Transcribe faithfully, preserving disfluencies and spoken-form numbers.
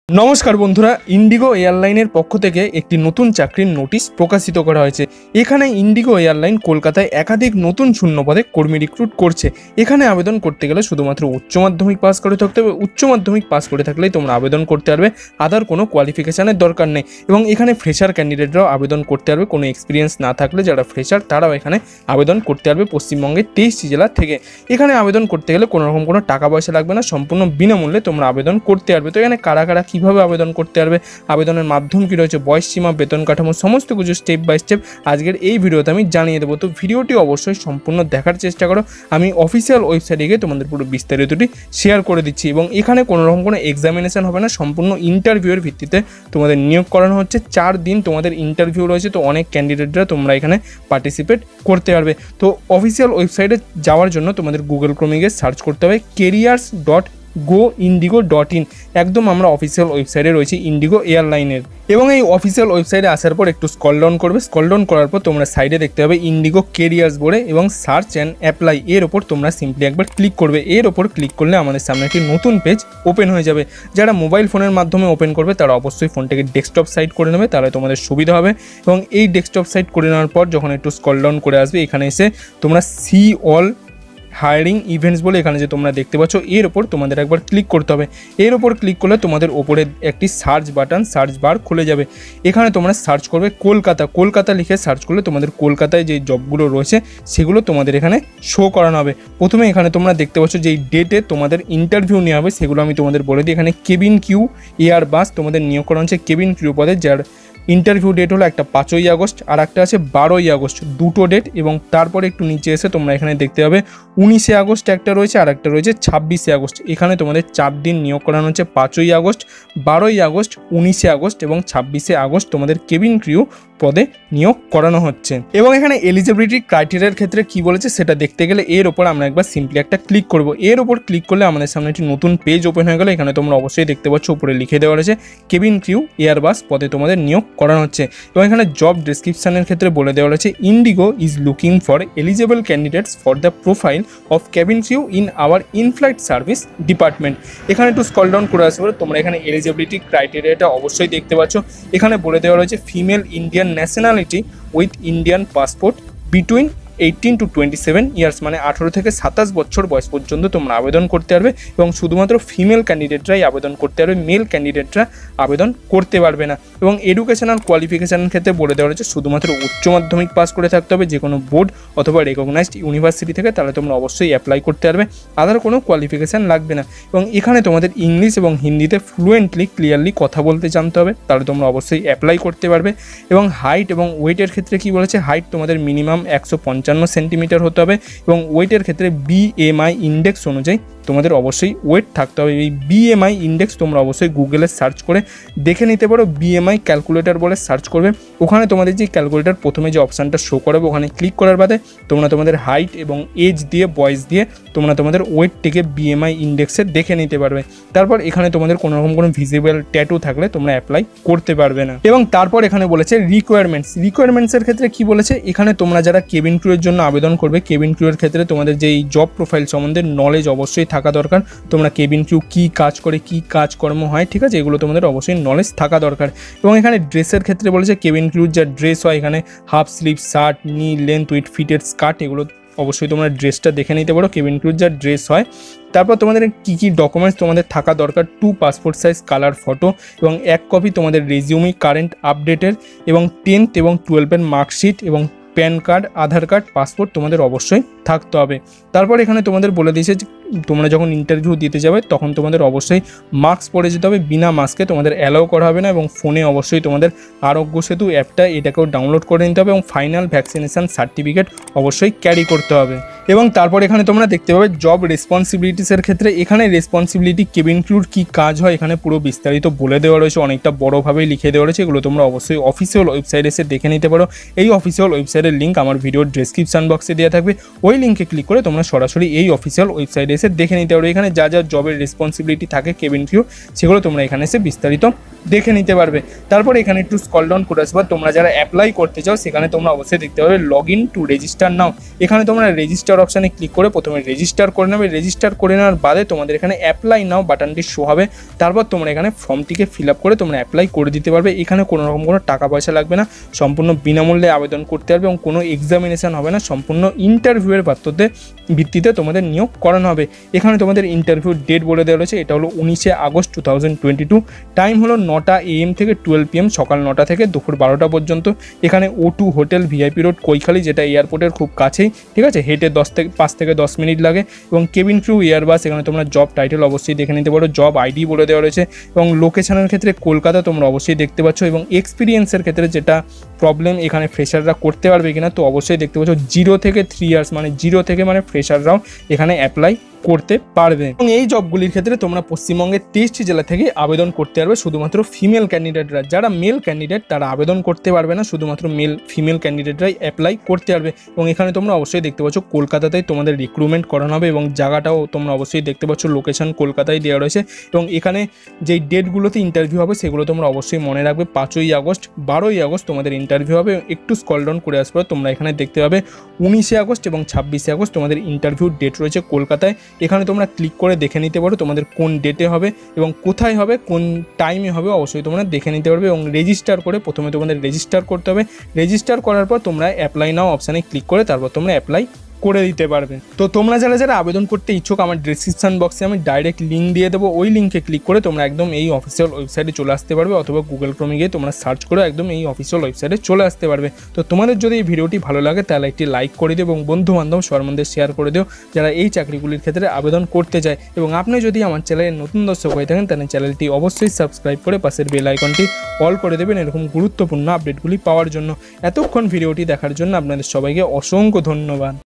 নমস্কার বন্ধুরা, ইন্ডিগো এয়ারলাইনের পক্ষ থেকে একটি নতুন চাকরির নোটিশ প্রকাশিত করা হয়েছে। এখানে ইন্ডিগো এয়ারলাইন কলকাতায় একাধিক নতুন শূন্যপদে কর্মী রিক্রুট করছে। এখানে আবেদন করতে গেলে শুধুমাত্র উচ্চ মাধ্যমিক পাস করে থাকতে হবে। উচ্চ মাধ্যমিক পাস করে থাকলেই তোমরা আবেদন করতে পারবে, আদার কোনো কোয়ালিফিকেশানের দরকার নেই। এবং এখানে ফ্রেশার ক্যান্ডিডেটরাও আবেদন করতে পারবে, কোনো এক্সপিরিয়েন্স না থাকলে যারা ফ্রেশার তারাও এখানে আবেদন করতে পারবে পশ্চিমবঙ্গের তেইশটি জেলা থেকে। এখানে আবেদন করতে গেলে কোনো রকম কোনো টাকা পয়সা লাগবে না, সম্পূর্ণ বিনামূল্যে তোমরা আবেদন করতে পারবে। তো এখানে কারা কারা কীভাবে আবেদন করতে পারবে, আবেদনের মাধ্যম কী রয়েছে, বয়স সীমা, বেতন কাঠামো, সমস্ত কিছু স্টেপ বাই স্টেপ আজকের এই ভিডিওতে আমি জানিয়ে দেবো। তো ভিডিওটি অবশ্যই সম্পূর্ণ দেখার চেষ্টা করো। আমি অফিসিয়াল ওয়েবসাইটে গিয়ে তোমাদের পুরো বিস্তারিতটি শেয়ার করে দিচ্ছি। এবং এখানে কোনো রকম কোনো এক্সামিনেশন হবে না, সম্পূর্ণ ইন্টারভিউয়ের ভিত্তিতে তোমাদের নিয়োগ করানো হচ্ছে। চার দিন তোমাদের ইন্টারভিউ রয়েছে, তো অনেক ক্যান্ডিডেটরা তোমরা এখানে পার্টিসিপেট করতে পারবে। তো অফিসিয়াল ওয়েবসাইটে যাওয়ার জন্য তোমাদের গুগল ক্রোমে গিয়ে সার্চ করতে হবে careers dot go IndiGo dot in. একদম আমরা অফিসিয়াল ওয়েবসাইটে রয়েছি ইন্ডিগো এয়ারলাইনের। এবং এই অফিসিয়াল ওয়েবসাইটে আসার পর একটু স্ক্রল ডাউন করবে। স্ক্রল ডাউন করার পর তোমরা সাইডে দেখতে পাবে ইন্ডিগো কেরিয়ার্স বলে এবং সার্চ অ্যান্ড অ্যাপ্লাই, এর ওপর তোমরা সিম্পলি একবার ক্লিক করবে। এর ওপর ক্লিক করলে আমাদের সামনে একটি নতুন পেজ ওপেন হয়ে যাবে। যারা মোবাইল ফোনের মাধ্যমে ওপেন করবে তারা অবশ্যই ফোনটাকে ডেস্কটপ সাইট করে নেবে, তাহলে তোমাদের সুবিধা হবে। এবং এই ডেস্কটপ সাইট করে নেওয়ার পর যখন একটু স্ক্রল ডাউন করে আসবে, এখানে এসে তোমরা সি অল হায়ারিং ইভেন্টস বলে এখানে যে তোমরা দেখতে পাচ্ছ, এর ওপর তোমাদের একবার ক্লিক করতে হবে। এর ওপর ক্লিক করলে তোমাদের ওপরে একটি সার্চ বাটন, সার্চ বার খুলে যাবে। এখানে তোমরা সার্চ করবে কলকাতা। কলকাতা লিখে সার্চ করলে তোমাদের কলকাতায় যে জবগুলো রয়েছে সেগুলো তোমাদের এখানে শো করানো হবে। প্রথমে এখানে তোমরা দেখতে পাচ্ছ যেই ডেটে তোমাদের ইন্টারভিউ নেওয়া হবে সেগুলো আমি তোমাদের বলে দিই। এখানে কেবিন কিউ এয়ার বাস তোমাদের নিয়োগ করা হচ্ছে কেবিন ক্রিউ পদে, যার ইন্টারভিউ ডেট হলো একটা পাঁচই আগস্ট আর একটা আছে বারোই আগস্ট, দুটো ডেট। এবং তারপরে একটু নিচে এসে তোমরা এখানে দেখতে পাবে উনিশে আগস্ট একটা রয়েছে আর একটা রয়েছে ছাব্বিশে আগস্ট। এখানে তোমাদের চার দিন নিয়োগ করানো হচ্ছে, পাঁচই আগস্ট, বারোই আগস্ট, উনিশে আগস্ট এবং ছাব্বিশে আগস্ট তোমাদের কেবিন ক্রিউ পদে নিয়োগ করানো হচ্ছে। এবং এখানে এলিজিবিলিটি ক্রাইটেরিয়ার ক্ষেত্রে কি বলেছে সেটা দেখতে গেলে এর ওপর আমরা একবার সিম্পলি একটা ক্লিক করব। এর ওপর ক্লিক করলে আমাদের সামনে একটি নতুন পেজ ওপেন হয়ে গেল। এখানে তোমরা অবশ্যই দেখতে পাচ্ছ উপরে লিখে দেওয়া রয়েছে কেবিন ক্রিউ এয়ারবাস পদে তোমাদের নিয়োগ করানো হচ্ছে। এবং এখানে জব ডেসক্রিপশনের ক্ষেত্রে বলে দেওয়া রয়েছে IndiGo is looking for eligible candidates for the profile of cabin crew in our inflight service department. এখানে একটু স্ক্রল ডাউন করে আসবে, তোমরা এখানে এলিজিবিলিটি ক্রাইটেরিয়াটা অবশ্যই দেখতে পাচ্ছ। এখানে বলে দেওয়া রয়েছে female Indian nationality with Indian passport between eighteen to twenty seven years, মানে আঠেরো থেকে সাতাশ বছর বয়স পর্যন্ত তোমরা আবেদন করতে পারবে। এবং শুধুমাত্র ফিমেল ক্যান্ডিডেটরাই আবেদন করতে পারবে, মেল ক্যান্ডিডেটরা আবেদন করতে পারবে না। এবং এডুকেশনাল কোয়ালিফিকেশানের ক্ষেত্রে বলে দেওয়া হয়েছে শুধুমাত্র উচ্চ মাধ্যমিক পাস করে থাকতে হবে যে কোনো বোর্ড অথবা রেকগনাইজড ইউনিভার্সিটি থেকে, তাহলে তোমরা অবশ্যই অ্যাপ্লাই করতে পারবে, আদার কোনো কোয়ালিফিকেশান লাগবে না। এবং এখানে তোমাদের ইংলিশ এবং হিন্দিতে ফ্লুয়েন্টলি ক্লিয়ারলি কথা বলতে জানতে হবে, তাহলে তোমরা অবশ্যই অ্যাপ্লাই করতে পারবে। এবং হাইট এবং ওয়েটের ক্ষেত্রে কি বলেছে, হাইট তোমাদের মিনিমাম একশো পঞ্চান্ন সেন্টিমিটার হতে হবে এবং ওয়েটের ক্ষেত্রে বিএমআই ইন্ডেক্স অনুযায়ী তোমাদের অবশ্যই ওয়েট থাকতে হবে। এই বিএমআই ইন্ডেক্স তোমরা অবশ্যই গুগলে সার্চ করে দেখে নিতে পারো। বিএমআই ক্যালকুলেটর বলে সার্চ করবে, ওখানে তোমাদের যে ক্যালকুলেটর প্রথমে যে অপশানটা শো করাবে ওখানে ক্লিক করার বাদে তোমরা তোমাদের হাইট এবং এজ দিয়ে বয়স দিয়ে তোমরা তোমাদের ওয়েটটিকে বিএমআই ইন্ডেক্সে দেখে নিতে পারবে। তারপর এখানে তোমাদের কোনো রকম কোনো ভিজিবল ট্যাটু থাকলে তোমরা অ্যাপ্লাই করতে পারবে না। এবং তারপর এখানে বলেছে রিকোয়ারমেন্টস। রিকোয়ারমেন্টসের ক্ষেত্রে কি বলেছে, এখানে তোমরা যারা কেবিন ক্রিউর জন্য আবেদন করবে, কেবিন ক্রিউর ক্ষেত্রে তোমাদের যেই জব প্রোফাইল সম্বন্ধে নলেজ অবশ্যই থাকা দরকার। তোমরা কেবিন ক্রিউ কী কাজ করে, কী কাজকর্ম হয়, ঠিক আছে, এগুলো তোমাদের অবশ্যই নলেজ থাকা দরকার। এবং এখানে ড্রেসের ক্ষেত্রে বলেছে কেবিন ক্রিউর যা ড্রেস হয়, এখানে half sleeve shirt, knee length with fitted skirt, এগুলো অবশ্যই তোমরা ড্রেসটা দেখে নিতে পারো কেবিন ক্রিউর যা ড্রেস হয়। তারপর তোমাদের কী কী ডকুমেন্টস তোমাদের থাকা দরকার, two passport size colour photo এবং এক কপি তোমাদের রেজিউমি কারেন্ট আপডেটের এবং টেন্থ এবং টুয়েলভের মার্কশিট এবং PAN card, Aadhaar card, passport তোমাদের অবশ্যই থাকতে হবে। তারপর এখানে তোমাদের বলে দিয়েছে যে তোমরা যখন ইন্টারভিউ দিতে যাবে তখন তোমাদের অবশ্যই মাস্ক পরে যেতে হবে, বিনা মাস্কে তোমাদের অ্যালাউ করা হবে না। এবং ফোনে অবশ্যই তোমাদের আরোগ্য সেতু অ্যাপটা এটাকেও ডাউনলোড করে নিতে হবে এবং ফাইনাল ভ্যাকসিনেশান সার্টিফিকেট অবশ্যই ক্যারি করতে হবে। এবং তারপর এখানে তোমরা দেখতে পাবে জব রেসপন্সিবিলিটিসের ক্ষেত্রে, এখানে রেসপন্সিবিলিটি কেবিন ক্রিউর কী কাজ হয় এখানে পুরো বিস্তারিত বলে দেওয়া রয়েছে, অনেকটা বড়োভাবেই লিখে দেওয়া রয়েছে। এগুলো তোমরা অবশ্যই অফিসিয়াল ওয়েবসাইটে এসে দেখে নিতে পারো। এই অফিসিয়াল ওয়েবসাইটের লিঙ্ক আমার ভিডিওর ডেসক্রিপশন বক্সে দেওয়া থাকবে, ওই লিঙ্কে ক্লিক করে তোমরা সরাসরি এই অফিসিয়াল ওয়েবসাইটে এসে দেখে নিতে পারো। এখানে যা যা জবের রেসপন্সিবিলিটি থাকে কেবিন ক্রিউ সেগুলো তোমরা এখানে এসে বিস্তারিত দেখে নিতে পারবে। তারপর এখানে একটু স্ক্রল ডাউন করে আসবে, তোমরা যারা অ্যাপ্লাই করতে চাও সেখানে তোমরা অবশ্যই দেখতে পাবে log in to register now. এখানে তোমরা রেজিস্টার অপশানে ক্লিক করে প্রথমে রেজিস্টার করে নেবে। রেজিস্টার করে নেওয়ার বাদে তোমাদের এখানে অ্যাপ্লাই নাও বাটনটি শো হবে। তারপর তোমরা এখানে ফর্মটিকে ফিল আপ করে তোমরা অ্যাপ্লাই করে দিতে পারবে। এখানে কোনো রকম কোনো টাকা পয়সা লাগবে না, সম্পূর্ণ বিনামূল্যে আবেদন করতে পারবে এবং কোনো এক্সামিনেশান হবে না, সম্পূর্ণ ইন্টারভিউয়ের পাত্রতে ভিত্তিতে তোমাদের নিয়োগ করানো হবে। এখানে তোমাদের ইন্টারভিউ ডেট বলে দেওয়া রয়েছে, এটা হলো উনিশে August two thousand twenty two. Time হলো নটা এএম থেকে টুয়েলভ পিএম, সকাল নটা থেকে দুপুর বারোটা পর্যন্ত। এখানে O two hotel VIP road Kaikhali, যেটা এয়ারপোর্টের খুব কাছেই, ঠিক আছে। হেঁটে দশ থেকে পাঁচ থেকে দশ মিনিট লাগে। এবং কেবিন ক্রু এয়ারবাস, এখানে তোমরা জব টাইটেল অবশ্যই দেখে নিতে পারো, জব আইডি বলে দেওয়া রয়েছে। এবং লোকেশনের ক্ষেত্রে কলকাতা তোমরা অবশ্যই দেখতে পাচ্ছ। এবং এক্সপিরিয়েন্সের ক্ষেত্রে যেটা প্রবলেম, এখানে ফ্রেশাররা করতে পারবে কিনা, তো অবশ্যই দেখতে পাচ্ছ জিরো থেকে থ্রি ইয়ার্স মানে জিরো থেকে মানে ফ্রেশাররাও এখানে অ্যাপ্লাই করতে পারবে। এবং এই জবগুলির ক্ষেত্রে তোমরা পশ্চিমবঙ্গের তেইশটি জেলা থেকে আবেদন করতে পারবে, শুধুমাত্র ফিমেল ক্যান্ডিডেটরা। যারা মেল ক্যান্ডিডেট তারা আবেদন করতে পারবে না, শুধুমাত্র মেল ফিমেল ক্যান্ডিডেটরাই অ্যাপ্লাই করতে পারবে। এবং এখানে তোমরা অবশ্যই দেখতে পাচ্ছ কলকাতাতেই তোমাদের রিক্রুটমেন্ট করানো হবে এবং জায়গাটাও তোমরা অবশ্যই দেখতে পাচ্ছ, লোকেশন কলকাতায় দেওয়া রয়েছে। এবং এখানে যেই ডেটগুলোতে ইন্টারভিউ হবে সেগুলো তোমরা অবশ্যই মনে রাখবে। পাঁচই আগস্ট, বারোই আগস্ট তোমাদের ইন্টারভিউ হবে। একটু স্ক্রল ডাউন করে আসবে, তোমরা এখানে দেখতে পাবে উনিশে আগস্ট এবং ছাব্বিশে আগস্ট তোমাদের ইন্টারভিউ ডেট রয়েছে কলকাতায়। এখানে তোমরা ক্লিক করে দেখে নিতে পারো তোমাদের কোন ডেটে হবে এবং কোথায় হবে, কোন টাইমে হবে, অবশ্যই তোমরা দেখে নিতে পারবে। এবং রেজিস্টার করে প্রথমে তোমাদের রেজিস্টার করতে হবে। রেজিস্টার করার পর তোমরা অ্যাপ্লাই নাও অপশানে ক্লিক করে তারপর তোমরা অ্যাপ্লাই করে দিতে পারবে। তো তোমরা যারা যারা আবেদন করতে ইচ্ছুক, আমার ডিসক্রিপশন বক্সে আমি ডাইরেক্ট লিঙ্ক দিয়ে দেবো, ওই লিঙ্কে ক্লিক করে তোমরা একদম এই অফিসিয়াল ওয়েবসাইটে চলে আসতে পারবে, অথবা গুগল ক্রোমে গিয়ে তোমরা সার্চ করে একদম এই অফিসিয়াল ওয়েবসাইটে চলে আসতে পারবে। তো তোমাদের যদি এই ভিডিওটি ভালো লাগে তাহলে একটি লাইক করে দিও এবং বন্ধু বান্ধব সবার মধ্যে শেয়ার করে দিও যারা এই চাকরিগুলির ক্ষেত্রে আবেদন করতে চায়। এবং আপনি যদি আমার চ্যানেলের নতুন দর্শক হয়ে থাকেন তাহলে চ্যানেলটি অবশ্যই সাবস্ক্রাইব করে পাশের বেল আইকনটি অল করে দেবেন এরকম গুরুত্বপূর্ণ আপডেটগুলি পাওয়ার জন্য। এতক্ষণ ভিডিওটি দেখার জন্য আপনাদের সবাইকে অসংখ্য ধন্যবাদ।